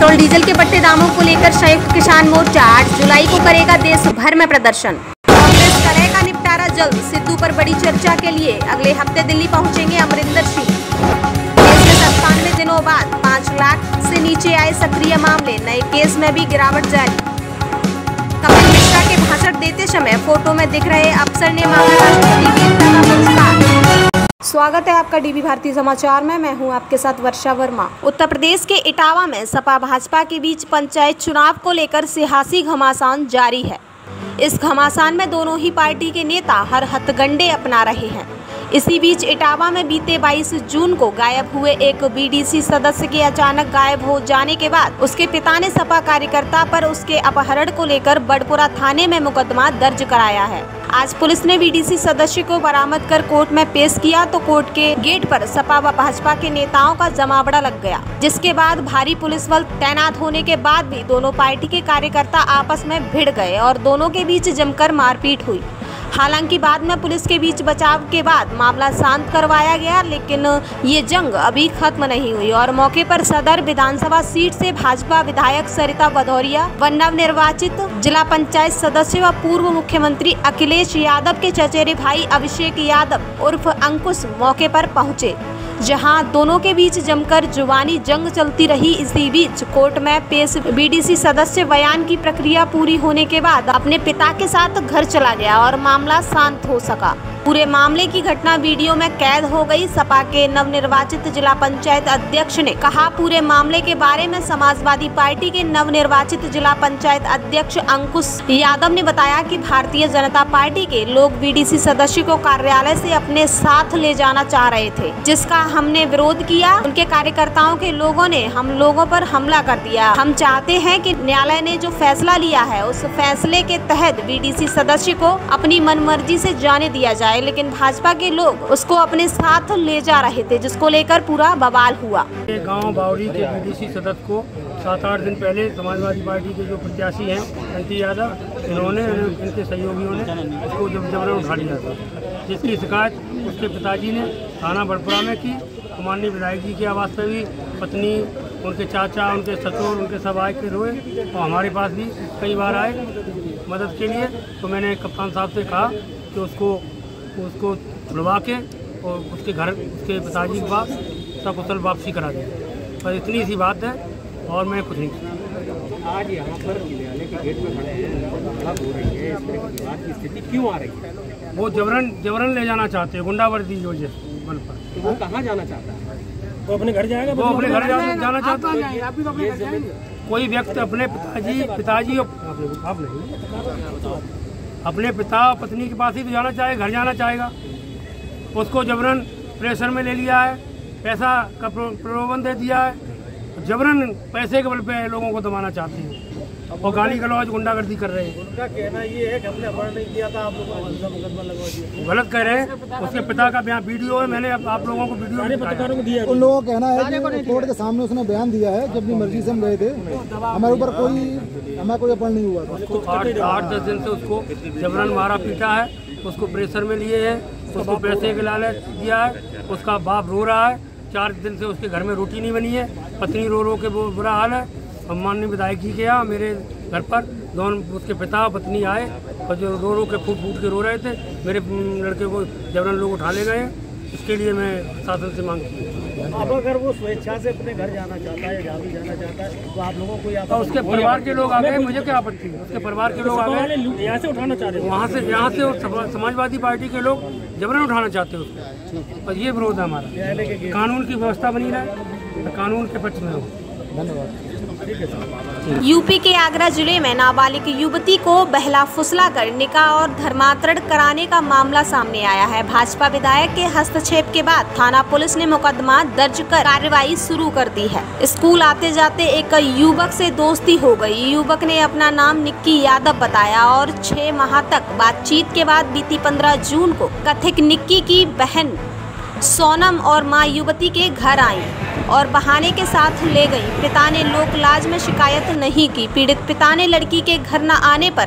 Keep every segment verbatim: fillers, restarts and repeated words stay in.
Petrol diesel के बढ़ते दामों को लेकर संयुक्त किसान मोर्चा आठ जुलाई को करेगा देश भर में प्रदर्शन। कांग्रेस करेगा निपटारा जल्द, सिद्धू पर बड़ी चर्चा के लिए अगले हफ्ते दिल्ली पहुंचेंगे अमरिंदर सिंह। देश में सत्तानवे दिनों बाद पाँच लाख से नीचे आए सक्रिय मामले, नए केस में भी गिरावट जारी। कपिल मिश्रा के भाषण देते समय फोटो में दिख रहे अफसर ने मांगा राष्ट्रपति वीरता का पुरस्कार। स्वागत है आपका डीबी भारतीय समाचार में, मैं हूं आपके साथ वर्षा वर्मा। उत्तर प्रदेश के इटावा में सपा भाजपा के बीच पंचायत चुनाव को लेकर सियासी घमासान जारी है। इस घमासान में दोनों ही पार्टी के नेता हर हथकंडे अपना रहे हैं। इसी बीच इटावा में बीते बाईस जून को गायब हुए एक बीडीसी सदस्य के अचानक गायब हो जाने के बाद उसके पिता ने सपा कार्यकर्ता पर उसके अपहरण को लेकर बड़पुरा थाने में मुकदमा दर्ज कराया है। आज पुलिस ने बीडीसी सदस्य को बरामद कर कोर्ट में पेश किया तो कोर्ट के गेट पर सपा व भाजपा के नेताओं का जमावड़ा लग गया, जिसके बाद भारी पुलिस बल तैनात होने के बाद भी दोनों पार्टी के कार्यकर्ता आपस में भिड़ गए और दोनों के बीच जमकर मारपीट हुई। हालांकि बाद में पुलिस के बीच बचाव के बाद मामला शांत करवाया गया, लेकिन ये जंग अभी खत्म नहीं हुई और मौके पर सदर विधानसभा सीट से भाजपा विधायक सरिता भदौरिया व नवनिर्वाचित जिला पंचायत सदस्य व पूर्व मुख्यमंत्री अखिलेश यादव के चचेरे भाई अभिषेक यादव उर्फ अंकुश मौके पर पहुंचे, जहां दोनों के बीच जमकर जुबानी जंग चलती रही। इसी बीच कोर्ट में पेश बीडीसी सदस्य बयान की प्रक्रिया पूरी होने के बाद अपने पिता के साथ घर चला गया और मामला शांत हो सका। पूरे मामले की घटना वीडियो में कैद हो गई। सपा के नवनिर्वाचित जिला पंचायत अध्यक्ष ने कहा, पूरे मामले के बारे में समाजवादी पार्टी के नवनिर्वाचित जिला पंचायत अध्यक्ष अंकुश यादव ने बताया कि भारतीय जनता पार्टी के लोग बीडीसी सदस्य को कार्यालय से अपने साथ ले जाना चाह रहे थे, जिसका हमने विरोध किया। उनके कार्यकर्ताओं के लोगों ने हम लोगों पर हमला कर दिया। हम चाहते हैं कि न्यायालय ने जो फैसला लिया है उस फैसले के तहत बीडीसी सदस्य को अपनी मनमर्जी से जाने दिया जाए, लेकिन भाजपा के लोग उसको अपने साथ ले जा रहे थे, जिसको लेकर पूरा बवाल हुआ। गांव बावड़ी के बीडीसी सदस्य को सात आठ दिन पहले समाजवादी पार्टी के जो प्रत्याशी हैं अंटी यादव, इन्होंने इनके सहयोगियों ने उसको जब जबरन उठा लिया था, जिसकी शिकायत उसके पिताजी ने थाना बड़पुरा में की। माननीय विधायक जी के आवास पर भी पत्नी, उनके चाचा, उनके ससुर, उनके सब आए के रोए और हमारे पास भी कई बार आए मदद के लिए। तो मैंने कप्तान साहब से कहा कि उसको उसको छुड़वा के और उसके घर उसके पिताजी के पास सकुशल वापसी करा दी। पर इतनी सी बात है और मैं कुछ नहीं। आज यहाँ पर न्यायालय के गेट में खड़े हैं, हो रही है, इस तरह की बात की स्थिति क्यों आ रही है? वो जबरन जबरन ले जाना चाहते हैं, गुंडावर्दी की वजह से बल पर। तो वो कहाँ जाना चाहता है? वो अपने घर जाएगा, वो अपने घर जाना जाना चाहता है। कोई व्यक्ति अपने पिताजी पिताजी आप नहीं अपने पिता पत्नी के पास ही तो जाना चाहे, घर जाना चाहेगा। उसको जबरन प्रेशर में ले लिया है, पैसा का प्रलोभन दे दिया है, जबरन पैसे के बल पे लोगों को दबाना चाहते हैं और गाली गलौज गुंडागर्दी कर रहे हैं। उनका कहना ये है कि हमने अपहरण नहीं किया था, आप लोगों को मुकदमा लगवा दिया। गलत कह रहे हैं। उसके पिता का बयान वीडियो है, मैंने आप लोगों को वीडियो पत्रकारों को दिया। उन लोगों का कहना है कि कोर्ट के सामने उसने बयान दिया है, जब भी मर्जी से हम गए थे, हमारे ऊपर कोई हमारा कोई अपहरण नहीं हुआ था। उसको आठ आठ दस दिन से उसको जबरन मारा पीटा है, उसको प्रेशर में लिए हैं, उसको पैसे के लालच दिया है। उसका बाप रो रहा है, चार दिन से उसके घर में रोटी नहीं बनी है, पत्नी रो रो के वो बुरा हाल है। हम माननीय विधायक जी के यहाँ मेरे घर पर दोनों उसके पिता पत्नी आए और जो रो रो के फूट फूट के रो रहे थे। मेरे लड़के को जबरन लोग उठा ले गए। इसके लिए मैं शासन से मांग की। अब अगर वो स्वेच्छा से अपने घर जाना चाहता है, जहाँ भी जाना चाहता है, तो आप लोगों को या तो उसके परिवार के लोग आ गए, मुझे क्या आपत्ति है? उसके परिवार के लोग आ गए, यहाँ से उठाना चाह रहे हैं, वहाँ से यहाँ से समाजवादी पार्टी के लोग जबरन उठाना चाहते हैं उसको, और ये विरोध है हमारा। कानून की व्यवस्था बनी रहे, तो कानून के पक्ष में हो। धन्यवाद। यूपी के आगरा जिले में नाबालिग युवती को बहला फुसला कर निकाह और धर्मांतरण कराने का मामला सामने आया है। भाजपा विधायक के हस्तक्षेप के बाद थाना पुलिस ने मुकदमा दर्ज कर कार्रवाई शुरू कर दी है। स्कूल आते जाते एक युवक से दोस्ती हो गई। युवक ने अपना नाम निक्की यादव बताया और छह माह तक बातचीत के बाद बीती पंद्रह जून को कथित निक्की की बहन सोनम और मां युवती के घर आई और बहाने के साथ ले गई। पिता ने लोक लाज में शिकायत नहीं की। पीड़ित पिता ने लड़की के घर न आने पर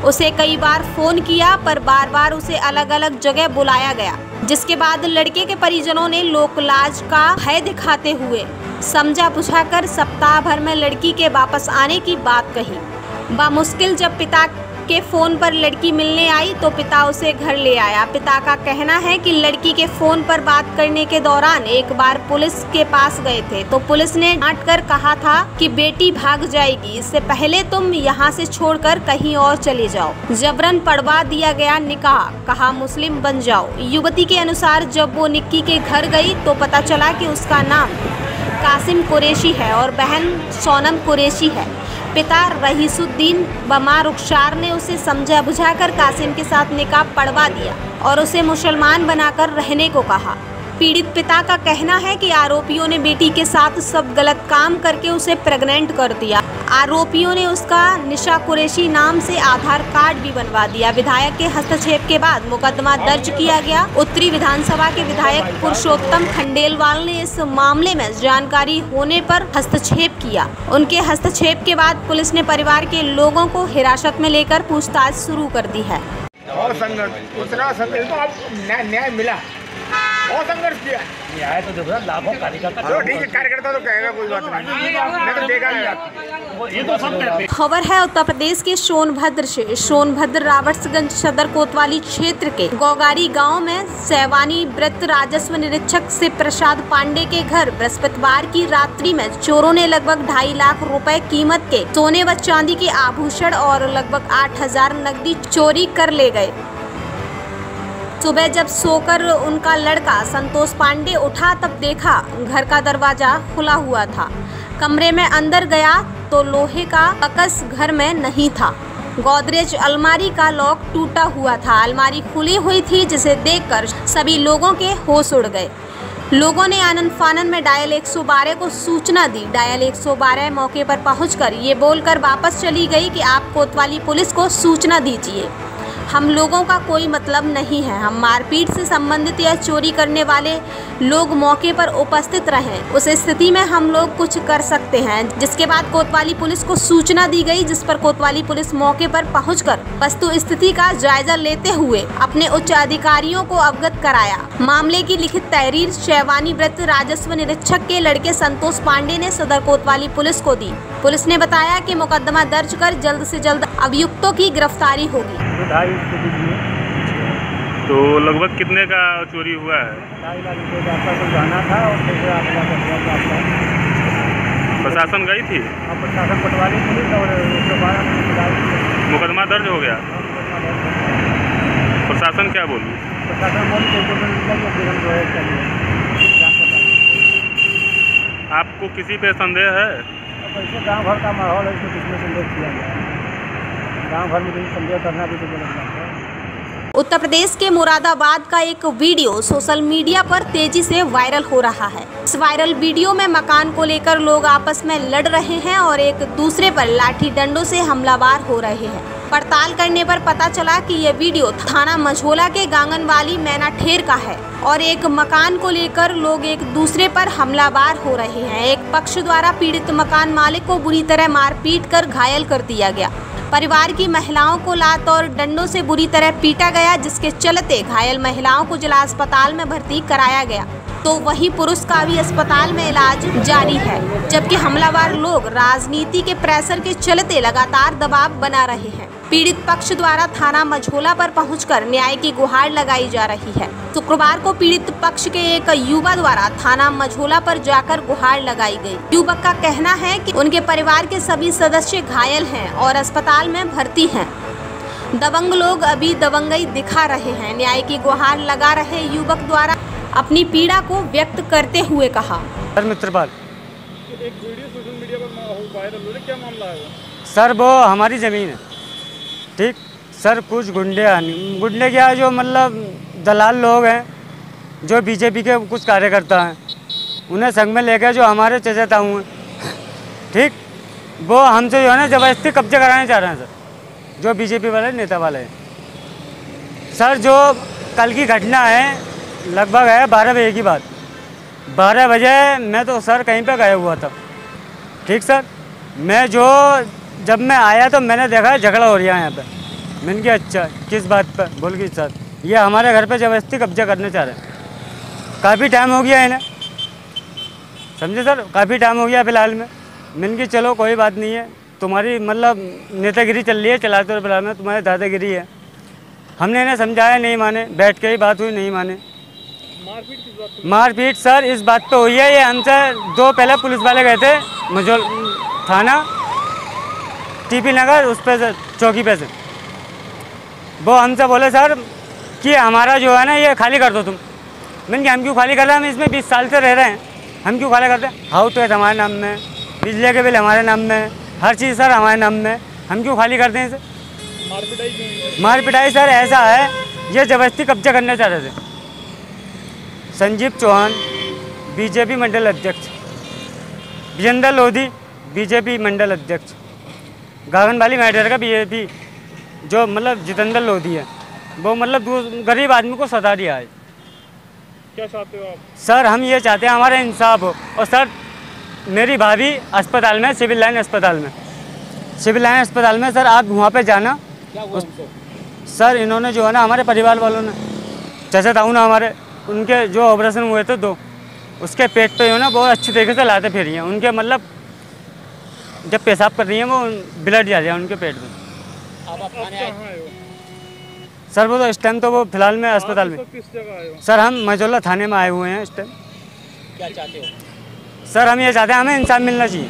उसे कई बार फोन किया पर बार बार उसे अलग अलग जगह बुलाया गया, जिसके बाद लड़के के परिजनों ने लोकलाज का भय दिखाते हुए समझा बुझाकर सप्ताह भर में लड़की के वापस आने की बात कही। बामुश्किल जब पिता के फोन पर लड़की मिलने आई तो पिता उसे घर ले आया। पिता का कहना है कि लड़की के फोन पर बात करने के दौरान एक बार पुलिस के पास गए थे तो पुलिस ने डांट कर कहा था कि बेटी भाग जाएगी, इससे पहले तुम यहाँ से छोड़कर कहीं और चले जाओ। जबरन पढ़वा दिया गया निकाह, कहा मुस्लिम बन जाओ। युवती के अनुसार जब वो निक्की के घर गई तो पता चला कि उसका नाम कासिम कुरैशी है और बहन सोनम कुरैशी है। पिता रहीसुद्दीन बमा रुखसार ने उसे समझा बुझाकर कासिम के साथ निकाह पढ़वा दिया और उसे मुसलमान बनाकर रहने को कहा। पीड़ित पिता का कहना है कि आरोपियों ने बेटी के साथ सब गलत काम करके उसे प्रेग्नेंट कर दिया। आरोपियों ने उसका निशा कुरैशी नाम से आधार कार्ड भी बनवा दिया। विधायक के हस्तक्षेप के बाद मुकदमा दर्ज किया गया। उत्तरी विधानसभा के विधायक पुरुषोत्तम खंडेलवाल ने इस मामले में जानकारी होने पर हस्तक्षेप किया। उनके हस्तक्षेप के बाद पुलिस ने परिवार के लोगों को हिरासत में लेकर पूछताछ शुरू कर दी है। और संघर्ष उतना संघर्ष तो अब न्याय मिला, बहुत संघर्ष किया। न्याय तो देखो लाखों कार्यकर्ता, तो ठीक है कार्यकर्ता तो कहेगा कोई बात नहीं, मैं तो देगा नहीं। ये तो सब कहते हैं। खबर है उत्तर प्रदेश के सोनभद्र से। सोनभद्र रावटगंज सदर कोतवाली क्षेत्र के गौगारी गांव में सैवानी व्रत राजस्व निरीक्षक से प्रसाद पांडे के घर बृहस्पतिवार की रात्रि में चोरों ने लगभग ढाई लाख रुपए कीमत के सोने व चांदी के आभूषण और लगभग आठ हजार नकदी चोरी कर ले गए। सुबह जब सोकर उनका लड़का संतोष पांडे उठा तब देखा घर का दरवाजा खुला हुआ था। कमरे में अंदर गया तो लोहे का बक्स घर में नहीं था। गोदरेज अलमारी का लॉक टूटा हुआ था। अलमारी खुली हुई थी, जिसे देखकर सभी लोगों के होश उड़ गए। लोगों ने आनन फानन में डायल एक सौ बारह को सूचना दी। डायल एक सौ बारह मौके पर पहुंचकर ये बोलकर वापस चली गई कि आप कोतवाली पुलिस को सूचना दीजिए, हम लोगों का कोई मतलब नहीं है। हम मारपीट से संबंधित या चोरी करने वाले लोग मौके पर उपस्थित रहें, उस स्थिति में हम लोग कुछ कर सकते हैं। जिसके बाद कोतवाली पुलिस को सूचना दी गई, जिस पर कोतवाली पुलिस मौके पर पहुंचकर वस्तु स्थिति का जायजा लेते हुए अपने उच्च अधिकारियों को अवगत कराया। मामले की लिखित तहरीर सैवानी व्रत राजस्व निरीक्षक के लड़के संतोष पांडे ने सदर कोतवाली पुलिस को दी। पुलिस ने बताया कि मुकदमा दर्ज कर जल्द से जल्द अभियुक्तों की गिरफ्तारी होगी। तो लगभग कितने का चोरी हुआ है? ढाई लाख रुपये का आपका कुछ जाना था और फिर आपका आपका प्रशासन गई थी? अब प्रशासन पटवारी पुलिस और उसके बाद मुकदमा दर्ज हो गया। प्रशासन क्या बोली? प्रशासन बोली आपको किसी पे संदेह है? ऐसे गाँव भर का माहौल है, इसमें किसमें संदेह किया गया? गाँव भर में संदेह करना भी तो गलत बात है। उत्तर प्रदेश के मुरादाबाद का एक वीडियो सोशल मीडिया पर तेजी से वायरल हो रहा है। इस वायरल वीडियो में मकान को लेकर लोग आपस में लड़ रहे हैं और एक दूसरे पर लाठी डंडों से हमलावर हो रहे हैं। पड़ताल करने पर पता चला कि ये वीडियो थाना मझोला के गांगनवाली मैनाठेर का है और एक मकान को लेकर लोग एक दूसरे पर हमलावर हो रहे हैं। एक पक्ष द्वारा पीड़ित मकान मालिक को बुरी तरह मारपीट कर घायल कर दिया गया। परिवार की महिलाओं को लात और डंडों से बुरी तरह पीटा गया, जिसके चलते घायल महिलाओं को जिला अस्पताल में भर्ती कराया गया, तो वहीं पुरुष का भी अस्पताल में इलाज जारी है। जबकि हमलावर लोग राजनीति के प्रेशर के चलते लगातार दबाव बना रहे हैं। पीड़ित पक्ष द्वारा थाना मझोला पर पहुंचकर न्याय की गुहार लगाई जा रही है। शुक्रवार को पीड़ित पक्ष के एक युवा द्वारा थाना मझोला पर जाकर गुहार लगाई गई। युवक का कहना है कि उनके परिवार के सभी सदस्य घायल हैं और अस्पताल में भर्ती हैं। दबंग लोग अभी दबंगई दिखा रहे हैं। न्याय की गुहार लगा रहे युवक द्वारा अपनी पीड़ा को व्यक्त करते हुए कहा। सर मित्रपाल, एक वीडियो सोशल मीडिया पर वायरल हो रहा है, क्या मामला है? सर वो हमारी ज़मीन है, ठीक सर। कुछ गुंडे गुंडे क्या है, जो मतलब दलाल लोग हैं, जो बीजेपी के कुछ कार्यकर्ता हैं, उन्हें संग में लेकर जो हमारे चचा ताऊ हैं, ठीक, वो हमसे जो है ना ज़बरदस्ती कब्जे कराने चाह रहे हैं सर, जो बीजेपी वाले नेता वाले हैं। सर जो कल की घटना है लगभग है बारह बजे की बात। बारह बजे मैं तो सर कहीं पे गया हुआ था, ठीक सर। मैं जो जब मैं आया तो मैंने देखा झगड़ा हो रहा है यहाँ पे, मैंने कहा अच्छा किस बात पर? बोल के सर ये हमारे घर पे जबरदस्ती कब्जा करना चाह रहे हैं, काफ़ी टाइम हो गया इन्हें, समझे सर, काफ़ी टाइम हो गया फ़िलहाल में। मैंने कहा चलो कोई बात नहीं है, तुम्हारी मतलब नेतागिरी चल रही है, चलाते हुए फिलहाल में तुम्हारी दादागिरी है। हमने इन्हें समझाया, नहीं माने, बैठ के ही बात हुई, नहीं माने। मारपीट किस बात पे? मारपीट सर इस बात पे हुई है, ये हमसे दो पहले पुलिस वाले गए थे मुझे थाना टीपी नगर उस पे से चौकी पे से, वो हमसे बोले सर कि हमारा जो है ना ये खाली कर दो तुम। मैंने कहा हम क्यों खाली कर रहे हैं, हम इसमें बीस साल से रह रहे हैं, हम क्यों खाली करते हैं? हाउस तो हमारे नाम में, बिजली के बिल हमारे नाम में, हर चीज़ सर हमारे नाम में, हम क्यों खाली करते हैं इसे? मारपिटाई क्यों? मारपिटाई सर ऐसा है, ये ज़बरदस्ती कब्जा करना चाह रहे थे। संजीव चौहान बीजेपी मंडल अध्यक्ष, विजेंद्र लोधी बीजेपी मंडल अध्यक्ष, गागनबाली मैटर का बीजेपी जो मतलब जितेंद्र लोधी है, वो मतलब गरीब आदमी को सता दिया है। क्या चाहते हो आप? सर हम ये चाहते हैं हमारा इंसाफ हो। और सर मेरी भाभी अस्पताल में, सिविल लाइन अस्पताल में, सिविल लाइन अस्पताल में सर आप वहाँ पे जाना। क्या हुआ उनको? सर इन्होंने जो है ना हमारे परिवार वालों ने, जैसे ताऊ ना हमारे, उनके जो ऑपरेशन हुए थे दो, उसके पेट पे जो है ना बहुत अच्छी तरीके से लाते फिर हैं उनके, मतलब जब पेशाब कर रही हैं वो ब्लड जा रहा है उनके पेट में। अब आप थाने कहाँ आए हो? सर वो तो इस टाइम तो वो फिलहाल में अस्पताल आप में। इस वक्त किस जगह आए हो? सर हम मजोला थाने में आए हुए हैं इस टाइम। क्या चाहते हो? सर हम ये चाहते हैं हमें इंसाफ मिलना चाहिए।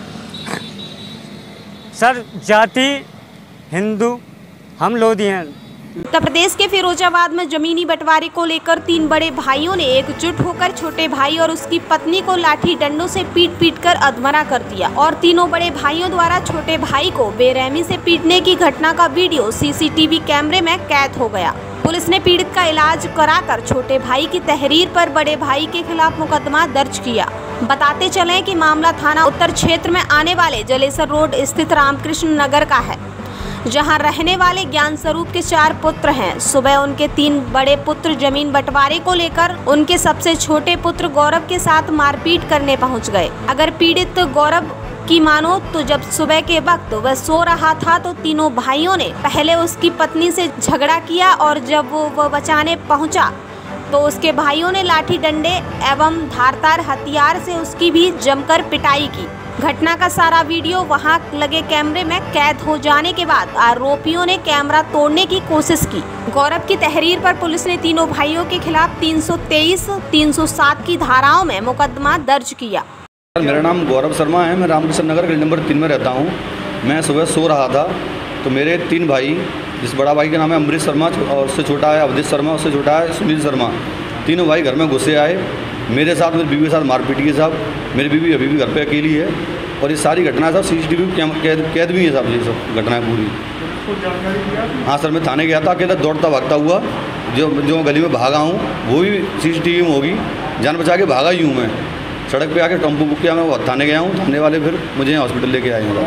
सर जाति हिंदू हम लोधी हैं। उत्तर प्रदेश के फिरोजाबाद में जमीनी बंटवारे को लेकर तीन बड़े भाइयों ने एकजुट होकर छोटे भाई और उसकी पत्नी को लाठी डंडों से पीट पीट कर अधमरा कर दिया और तीनों बड़े भाइयों द्वारा छोटे भाई को बेरहमी से पीटने की घटना का वीडियो सीसीटीवी कैमरे में कैद हो गया। पुलिस ने पीड़ित का इलाज कराकर छोटे भाई की तहरीर पर बड़े भाई के खिलाफ मुकदमा दर्ज किया। बताते चलें कि मामला थाना उत्तर क्षेत्र में आने वाले जलेसर रोड स्थित रामकृष्ण नगर का है, जहां रहने वाले ज्ञान स्वरूप के चार पुत्र हैं। सुबह उनके तीन बड़े पुत्र जमीन बंटवारे को लेकर उनके सबसे छोटे पुत्र गौरव के साथ मारपीट करने पहुंच गए। अगर पीड़ित गौरव की मानो तो जब सुबह के वक्त वह सो रहा था तो तीनों भाइयों ने पहले उसकी पत्नी से झगड़ा किया और जब वो वह बचाने पहुंचा तो उसके भाइयों ने लाठी डंडे एवं धारदार हथियार से उसकी भी जमकर पिटाई की। घटना का सारा वीडियो वहां लगे कैमरे में कैद हो जाने के बाद आरोपियों ने कैमरा तोड़ने की कोशिश की। गौरव की तहरीर पर पुलिस ने तीनों भाइयों के खिलाफ तीन सौ तेईस, तीन सौ सात की धाराओं में मुकदमा दर्ज किया। मेरा नाम गौरव शर्मा है, मैं रामकृष्ण नगर गली नंबर तीन में रहता हूँ। मैं सुबह सो रहा था तो मेरे तीन भाई, जिस बड़ा भाई का नाम है अमरीश शर्मा और उससे छोटा है अवधेश शर्मा, उससे छोटा है सुनील शर्मा, तीनों भाई घर में घुसे आए। मेरे साथ मेरी बीवी के साथ मारपीट की साहब। मेरी बीवी अभी भी घर पे अकेली है और ये सारी घटना साहब सीसीटीवी कैद कैद भी है साहब, ये सब घटनाएं पूरी। हाँ सर मैं थाने गया था, अकेला दौड़ता भागता हुआ, जो जो गली में भागा हूँ वो भी सीसीटीवी में होगी, जान बचा के भागा ही हूँ मैं। सड़क पे आके टेम्पो बुक किया, मैं वो थाने गया हूँ, थाने वाले फिर मुझे हॉस्पिटल लेके आए हैं।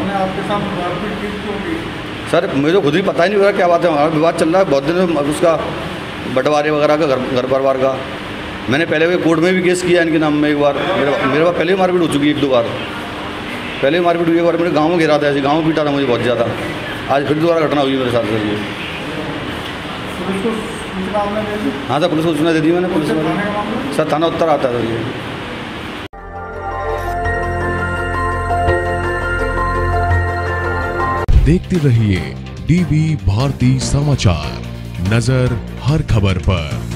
सर मुझे खुद ही पता ही नहीं लगा क्या बात है, हमारा विवाद चल रहा है बहुत दिन उसका, बंटवारे वगैरह का, घर घर परिवार का। मैंने पहले भी कोर्ट में भी केस किया इनके नाम में एक बार, मेरे मेरे पास पहले भी मारपीट हो चुकी है एक दो बार, पहले भी मारपीट हुई एक बार, मेरे गाँव में गिरा था ऐसे, गाँव में पीटा था मुझे बहुत ज़्यादा। आज फिर दोबारा घटना हुई मेरे साथ सर ये। हाँ सर पुलिस को सूचना दे दी मैंने, पुलिस वाले सर थाना उत्तर आता है सर ये। देखते रहिए डीवी भारती समाचार, नजर हर खबर पर।